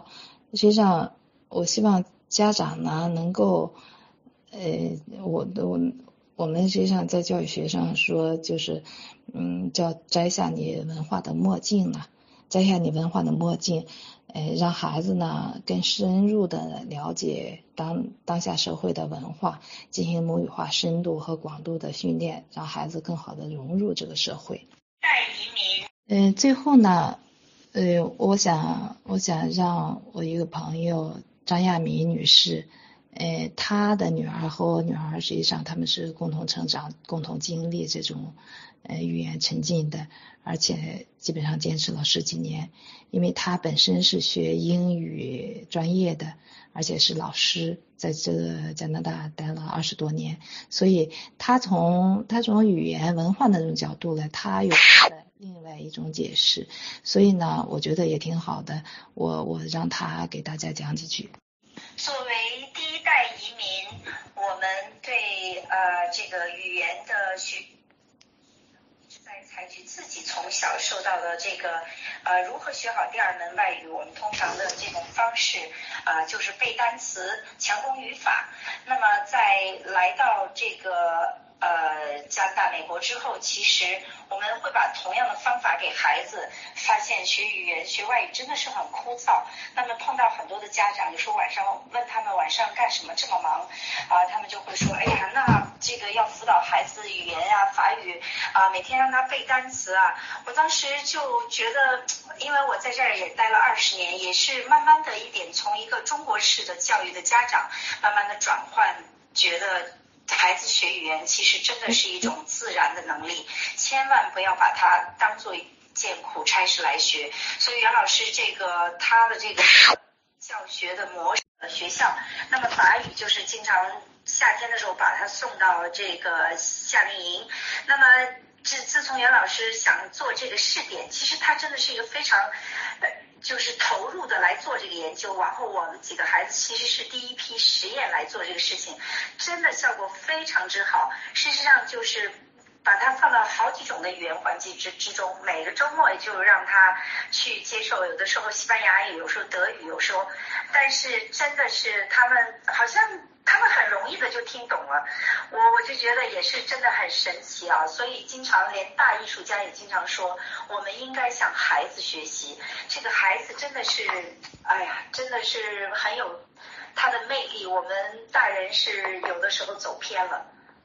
实际上我希望家长呢能够，呃，我我我们实际上在教育学上说，就是嗯，叫摘下你文化的墨镜了，摘下你文化的墨镜，呃，让孩子呢更深入的了解当当下社会的文化，进行母语化深度和广度的训练，让孩子更好的融入这个社会。 代移民。 嗯，最后呢，呃，我想我想让我一个朋友张亚民女士，呃，她的女儿和我女儿实际上他们是共同成长、共同经历这种呃语言沉浸的，而且基本上坚持了十几年。因为她本身是学英语专业的，而且是老师，在这个加拿大待了二十多年，所以她从她从语言文化的那种角度呢，她有她的另外一种解释，所以呢，我觉得也挺好的。我我让她给大家讲几句。 作为第一代移民，我们对呃这个语言的学一直在采取自己从小受到的这个呃如何学好第二门外语，我们通常的这种方式啊、呃、就是背单词、强攻语法。那么在来到这个呃加拿大、美国之后，其实我们会把同样的方法给孩子，发现学语言、学外语真的是很枯燥。那么碰到很多的家长，有时候晚上问他们晚上干什么这么忙啊、呃，他们就会说，哎呀，那这个要辅导孩子语言啊、法语啊、呃，每天让他背单词啊。我当时就觉得，因为我在这儿也待了二十年，也是慢慢的一点从一个中国式的教育的家长，慢慢的转换，觉得孩子学语言其实真的是一种自然的能力，千万不要把它当做一件苦差事来学。所以袁老师这个他的这个教学的模式的学校，那么法语就是经常夏天的时候把他送到这个夏令营。那么自自从袁老师想做这个试点，其实他真的是一个非常呃就是投入的来做这个研究，然后我们几个孩子其实是第一批实验来做这个事情，真的效果非常之好。事实上就是把它放到好几种的语言环境之之中，每个周末就让他去接受，有的时候西班牙语，有时候德语，有时候，但是真的是他们好像他们很容易的就听懂了，我我就觉得也是真的很神奇啊。所以经常连大艺术家也经常说，我们应该向孩子学习。这个孩子真的是，哎呀，真的是很有他的魅力，我们大人是有的时候走偏了。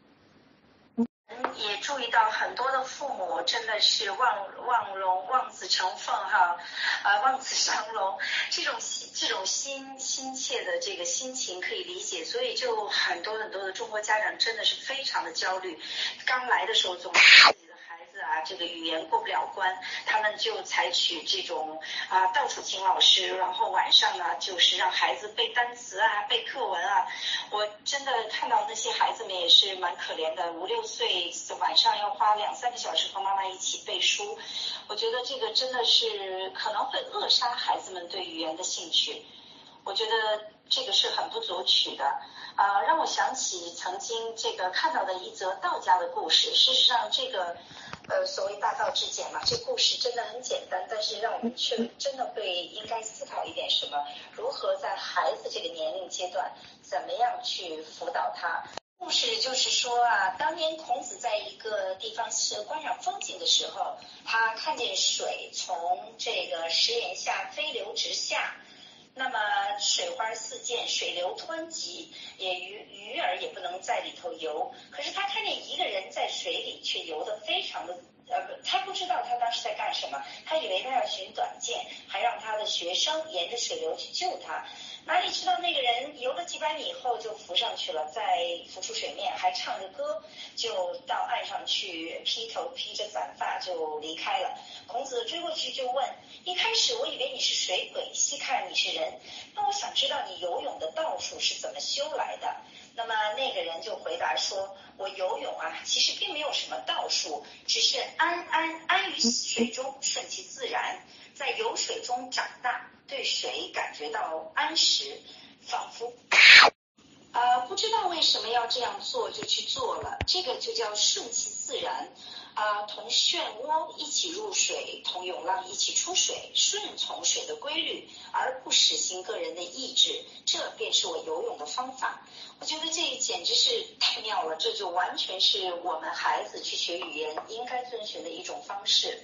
也注意到很多的父母真的是望望龙望子成凤哈，呃望子成龙，这种这种心心切的这个心情可以理解，所以就很多很多的中国家长真的是非常的焦虑，刚来的时候总是自己的孩子啊这个语言过不了关，他们就采取这种啊到处请老师，然后晚上呢就是让孩子背单词啊背课文啊。我真的看到那些孩子们也是蛮可怜的，五六岁晚上要花两三个小时和妈妈一起背书，我觉得这个真的是可能会扼杀孩子们对语言的兴趣，我觉得这个是很不足取的啊、呃，让我想起曾经这个看到的一则道家的故事。事实上这个呃所谓大道至简嘛，这故事真的很简单，但是让我们却真的会应该思考一点什么，如何在孩子这个年龄阶段怎么样去辅导他。故事就是说啊，当年孔子在一个地方是观赏风景的时候，他看见水从这个石岩下飞流直下，那么水花四溅，水流湍急，也鱼鱼儿也不能在里头游。可是他看见一个人在水里却游得非常的呃，他不知道他当时在干什么，他以为他要寻短见，还让他的学生沿着水流去救他。哪里知道那个人游了几百米以后就浮上去了，再浮出水面，还唱着歌，就到岸上去披头披着散发就离开了。孔子追过去就问，一开始我以为你是水鬼，细看你是人，那我想知道你游泳的道术是怎么修来的。那么那个人就回答说，我游泳啊其实并没有什么道术，只是安安安于水中，顺其自然，在游水中长大，对水感觉到安实，仿佛呃不知道为什么要这样做就去做了，这个就叫顺其自然啊、呃。同时漩涡一起入水，同涌浪一起出水，顺从水的规律，而不实行个人的意志，这便是我游泳的方法。我觉得这简直是太妙了，这就完全是我们孩子去学语言应该遵循的一种方式。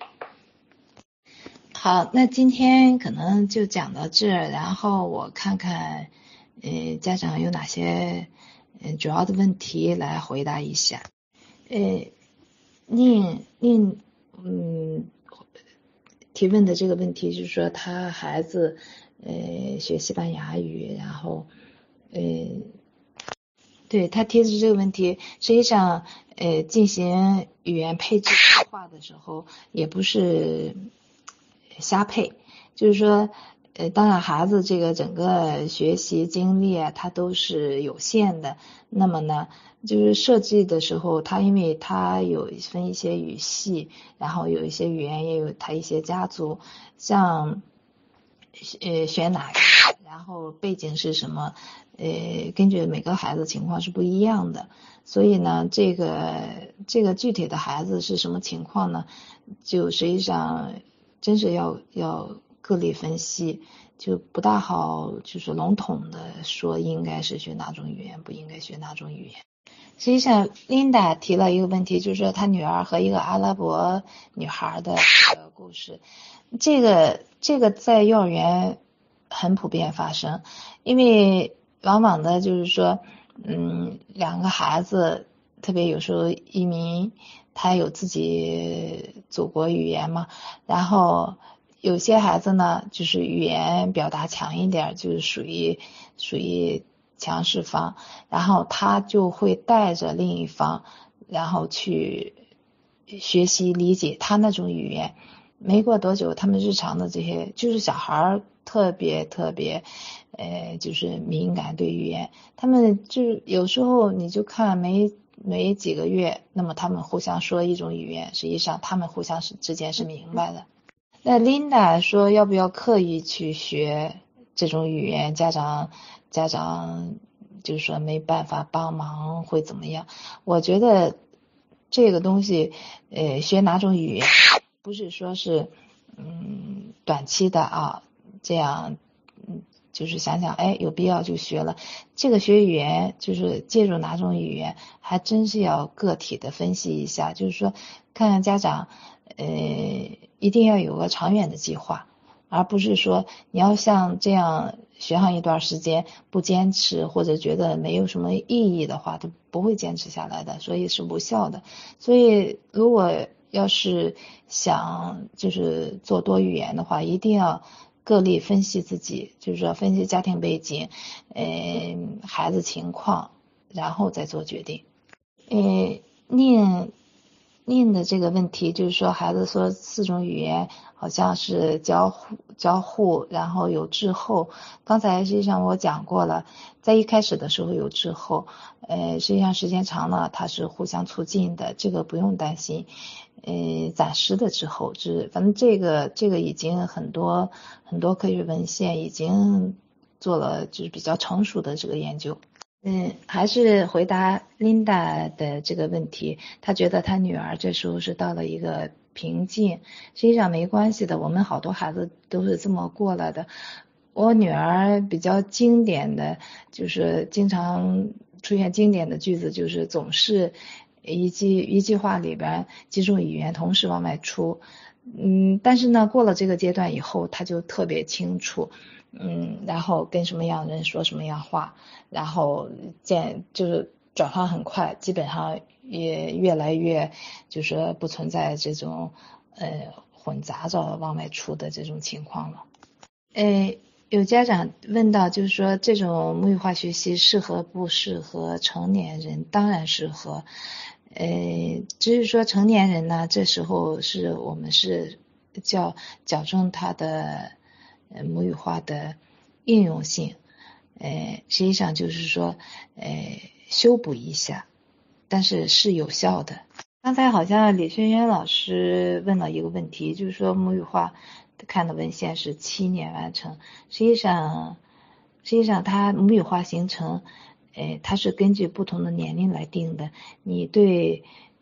好，那今天可能就讲到这儿，然后我看看呃家长有哪些呃主要的问题来回答一下。呃宁宁嗯提问的这个问题就是说他孩子呃学西班牙语，然后呃对他提的这个问题，实际上呃进行语言配置计划的时候也不是瞎配，就是说呃当然孩子这个整个学习经历啊，它都是有限的，那么呢就是设计的时候，它因为它有分一些语系，然后有一些语言也有它一些家族，像呃选哪个，然后背景是什么，呃根据每个孩子情况是不一样的，所以呢这个这个具体的孩子是什么情况呢，就实际上真是要要个例分析，就不大好就是笼统的说应该是学哪种语言，不应该学哪种语言。实际上 Linda 提了一个问题，就是说她女儿和一个阿拉伯女孩的故事，这个这个在幼儿园很普遍发生，因为往往的就是说嗯两个孩子，特别有时候移民他有自己祖国语言嘛，然后有些孩子呢就是语言表达强一点，就是属于属于强势方，然后他就会带着另一方然后去学习理解他那种语言，没过多久他们日常的这些就是小孩特别特别呃就是敏感对语言，他们就有时候你就看没没几个月，那么他们互相说一种语言，实际上他们互相是之间是明白的。那 Linda 说要不要刻意去学这种语言，家长家长就是说没办法帮忙会怎么样，我觉得这个东西呃学哪种语言不是说是嗯短期的啊，这样嗯就是想想哎有必要就学了，这个学语言就是借助哪种语言还真是要个体的分析一下，就是说看看家长呃一定要有个长远的计划，而不是说你要像这样学上一段时间不坚持或者觉得没有什么意义的话，都不会坚持下来的，所以是无效的。所以如果要是想就是做多语言的话，一定要个例分析自己，就是说分析家庭背景呃孩子情况，然后再做决定。呃宁宁的这个问题就是说孩子说四种语言好像是交互交互然后有滞后，刚才实际上我讲过了，在一开始的时候有滞后，呃实际上时间长了它是互相促进的，这个不用担心，呃暂时的滞后，只反正这个这个已经很多很多科学文献已经做了就是比较成熟的这个研究。嗯，还是回答 Linda 的这个问题，她觉得她女儿这时候是到了一个瓶颈，实际上没关系的，我们好多孩子都是这么过来的。我女儿比较经典的就是经常出现经典的句子，就是总是一句一句话里边几种语言同时往外出，嗯，但是呢过了这个阶段以后，她就特别清楚嗯，然后跟什么样的人说什么样话，然后见就是转换很快，基本上也越来越就是不存在这种呃混杂着往外出的这种情况了。呃，有家长问到，就是说这种母语化学习适合不适合成年人？当然适合。呃，只是说成年人呢，这时候是我们是叫矫正他的呃母语化的应用性，呃，实际上就是说呃修补一下，但是是有效的。刚才好像李轩轩老师问了一个问题，就是说母语化看的文献是七年完成，实际上实际上它母语化形成呃它是根据不同的年龄来定的，你对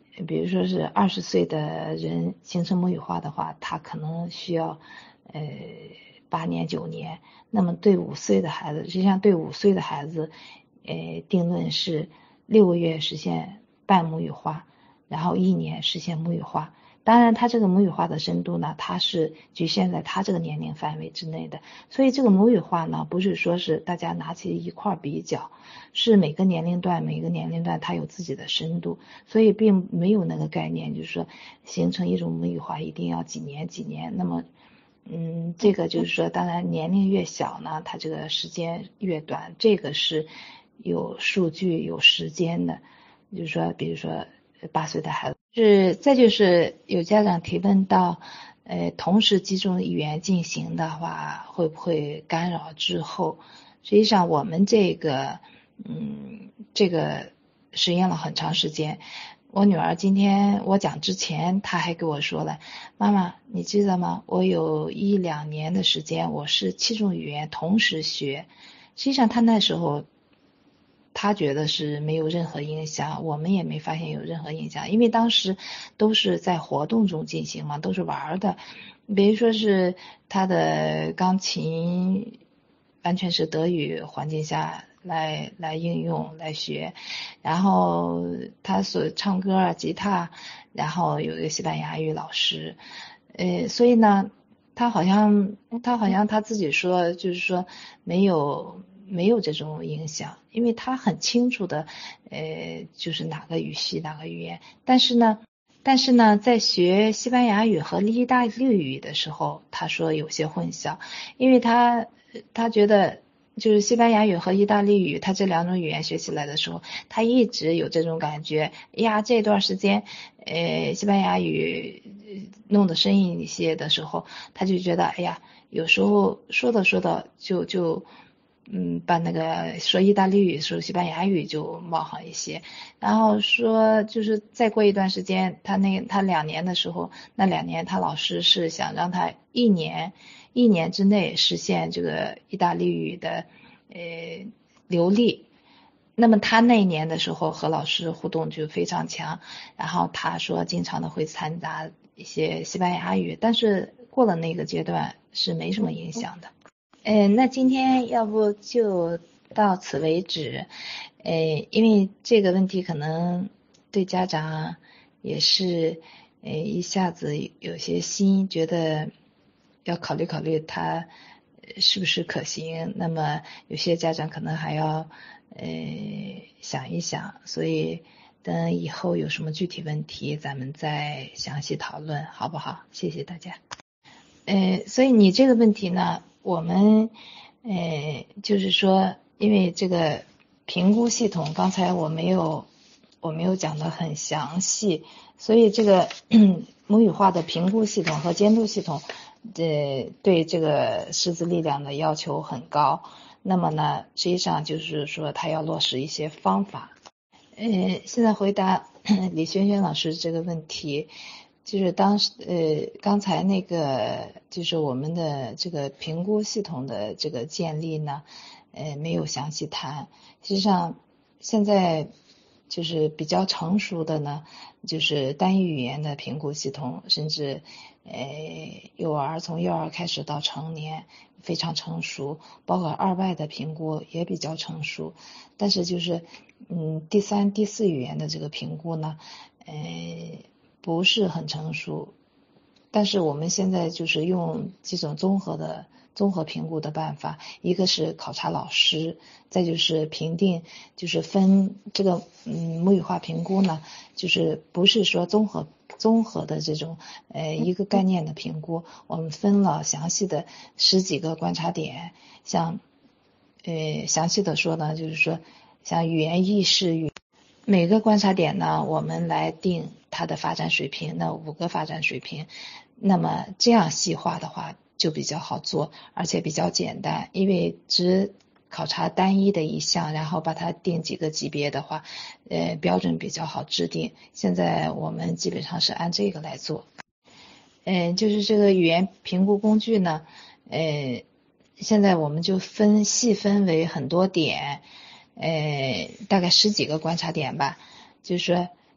比如说是二十岁的人形成母语化的话，他可能需要呃八年九年。那么对五岁的孩子，实际上对五岁的孩子，呃定论是六个月实现半母语化，然后一年实现母语化。当然，它这个母语化的深度呢，它是局限在它这个年龄范围之内的。所以这个母语化呢，不是说是大家拿起一块比较，是每个年龄段每个年龄段它有自己的深度，所以并没有那个概念，就是说形成一种母语化一定要几年几年。那么，嗯，这个就是说，当然年龄越小呢，它这个时间越短，这个是有数据有时间的。就是说，比如说八岁的孩子。是，再就是有家长提问到，呃，同时几种语言进行的话，会不会干扰之后？实际上，我们这个，嗯，这个实验了很长时间。我女儿今天我讲之前，她还跟我说了，妈妈，你知道吗？我有一两年的时间，我是七种语言同时学。实际上，她那时候。他觉得是没有任何影响，我们也没发现有任何影响，因为当时都是在活动中进行嘛，都是玩的。比如说是他的钢琴完全是德语环境下来来应用来学，然后他所唱歌啊吉他，然后有一个西班牙语老师，呃，所以呢他好像他好像他自己说就是说没有没有这种影响，因为他很清楚的呃就是哪个语系哪个语言。但是呢但是呢在学西班牙语和意大利语的时候，他说有些混淆，因为他他觉得就是西班牙语和意大利语，他这两种语言学起来的时候，他一直有这种感觉，呀这段时间呃西班牙语弄得生硬一些的时候，他就觉得哎呀有时候说的说的就就嗯，把那个说意大利语、说西班牙语就冒好一些，然后说就是再过一段时间，他那他两年的时候，那两年他老师是想让他一年一年之内实现这个意大利语的呃流利。那么他那一年的时候和老师互动就非常强，然后他说经常的会掺杂一些西班牙语，但是过了那个阶段是没什么影响的。嗯，那今天要不就到此为止。呃，因为这个问题可能对家长也是呃一下子有些心，觉得要考虑考虑它是不是可行。那么有些家长可能还要呃想一想，所以等以后有什么具体问题，咱们再详细讨论，好不好？谢谢大家。呃，所以你这个问题呢？我们呃就是说，因为这个评估系统刚才我没有我没有讲得很详细，所以这个母语化的评估系统和监督系统呃对这个识字力量的要求很高。那么呢实际上就是说它要落实一些方法。呃现在回答李轩轩老师这个问题，就是当时呃刚才那个就是我们的这个评估系统的这个建立呢，呃没有详细谈。实际上现在就是比较成熟的呢，就是单一语言的评估系统，甚至呃幼儿从幼儿开始到成年非常成熟，包括二外的评估也比较成熟。但是就是嗯第三第四语言的这个评估呢，呃不是很成熟，但是我们现在就是用这种综合的综合评估的办法，一个是考察老师，再就是评定，就是分这个嗯母语化评估呢，就是不是说综合综合的这种呃一个概念的评估，我们分了详细的十几个观察点，像呃详细的说呢，就是说像语言意识语。每个观察点呢，我们来定它的发展水平，那五个发展水平。那么这样细化的话就比较好做，而且比较简单，因为只考察单一的一项，然后把它定几个级别的话，呃，标准比较好制定。现在我们基本上是按这个来做。嗯、呃，就是这个语言评估工具呢，呃，现在我们就分细分为很多点。呃，大概十几个观察点吧，就是说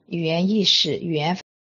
语言意识、语言